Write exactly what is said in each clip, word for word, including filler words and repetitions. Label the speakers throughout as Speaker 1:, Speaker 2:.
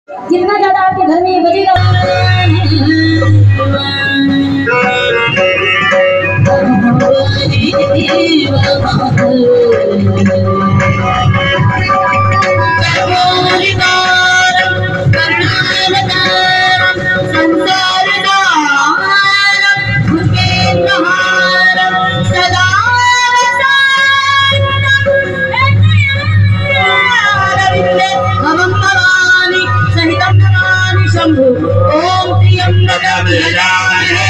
Speaker 1: जितना ज्यादा आपके घर में बजेगा ओम त्र्यंबकं यजामहे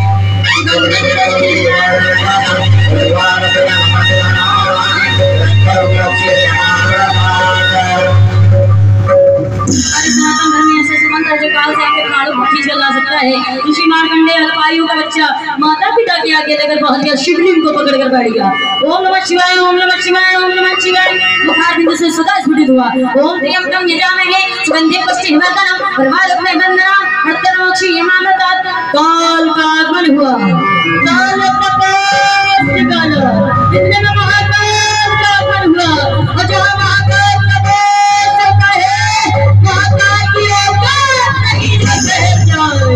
Speaker 1: चला सकता है। ऋषि मार्कंडेय अल्पायु का बच्चा माता पिता के आगे लेकर पहुंच गया, शिवलिंग को पकड़ कर बैठ गया। ओम नमः शिवाय, ओम नमः शिवाय, ओम नमः शिवाय। बुखार बिंदु से सदा स्फुटित हुआ। ओम त्र्यंबकं यजामहे सुगंधिं पुष्टिवर्धनम् उर्वारुकमेव वन्दनाम् हर्तनोक्षि यमामृतात्। काल का आगमन हुआ। काल काल इंद्र महाकाल का आगमन हुआ। और जहाँ महाकाल का वास होता है वहाँ काल की औकात नहीं रह जाए।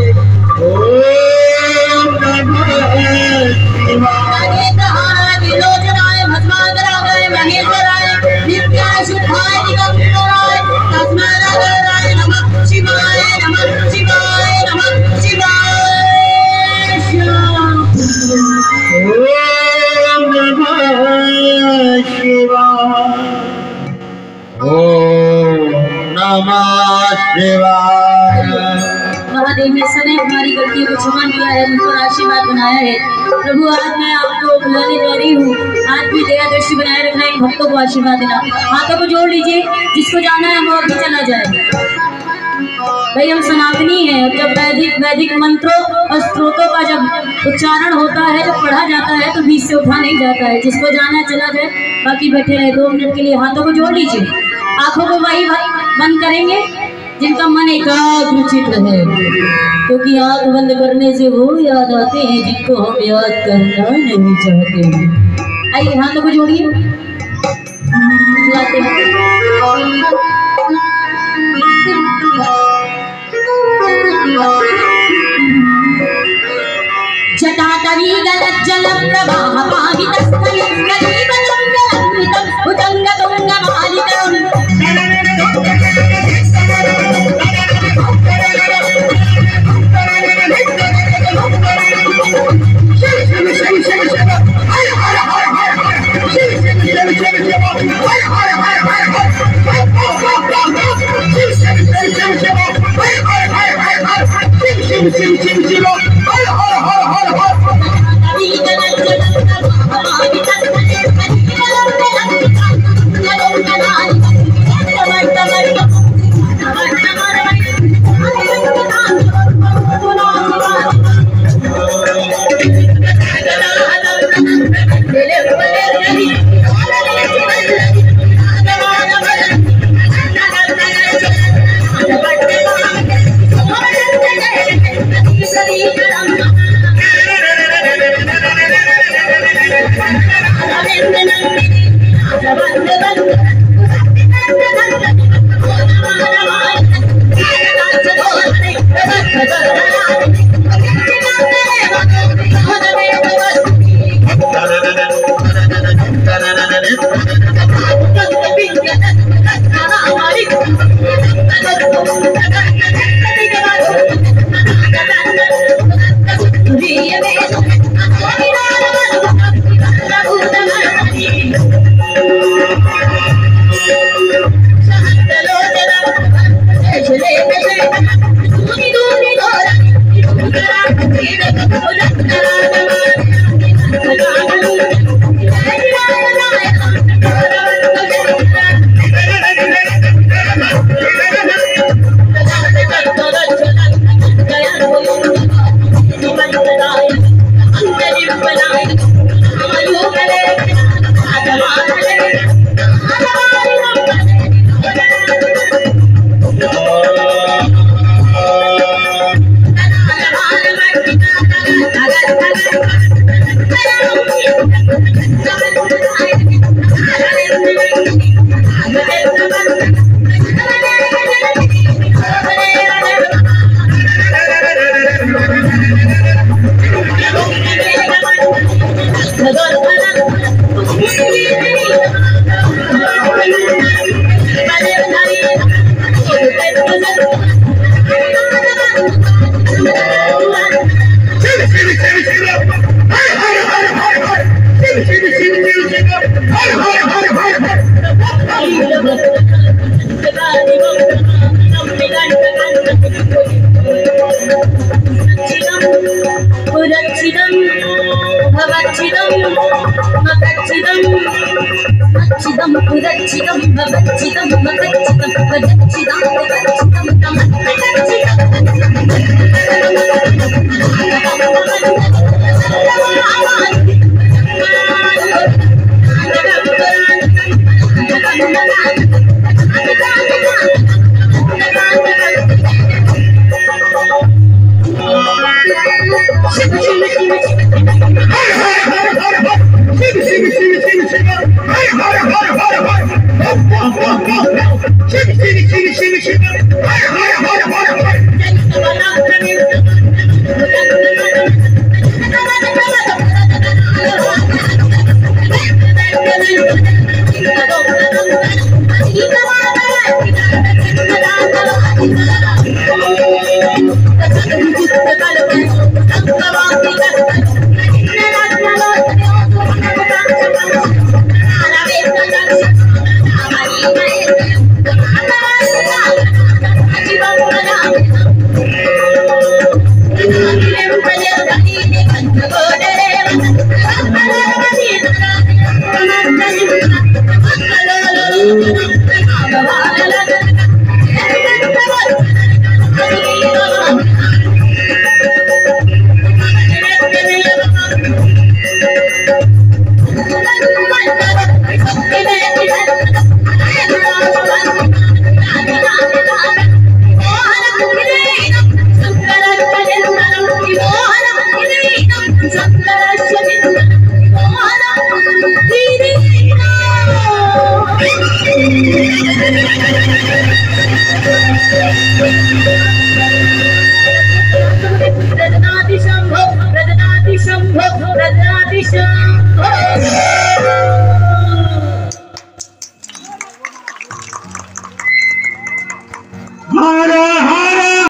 Speaker 1: ओम नमः शिवाय। विलोचनाय भस्मांगराय महेश्वराय नित्याय शुद्धाय दिगंबराय तस्मै नमः शिवाय, नमः शिवाय, नमः शिवाय। ओम नमः शिवाय, ओम नमः शिवाय। महादेव ने सदैव हमारी गलतियों को क्षमा किया है, मुझ पर आशीर्वाद बनाया है। प्रभु आज मैं आपको बुलाने जा रही हूँ, आज भी दया दृष्टि बनाए रखना, इन भक्तों को आशीर्वाद देना। हाथों को जोड़ लीजिए, जिसको जाना है वो अभी चला जाए। भाई हम सनातनी हैं, जब वैदिक वैदिक मंत्रों और स्त्रोतों का जब उच्चारण होता है, जब पढ़ा जाता है तो बीच से उठा नहीं जाता है। जिसको जाना है चला जाए, बाकी बैठे रहे दो मिनट के लिए। हाथों को जोड़ लीजिए, आंखों को वही बंद करेंगे जिनका मन एकाग्रचित रहे, क्योंकि आंख बंद करने से वो याद आते हैं जिनको हम याद करना नहीं चाहते हैं। आइए हाथों को जोड़िए, लाते हैं। जटाटवी गलज्जल प्रवाह पावितस्थले कलीवलम्बलम्बितं भुजङ्गतुङ्गमालितं Shambho, Radhanati Shambho, Radhanati Shambho.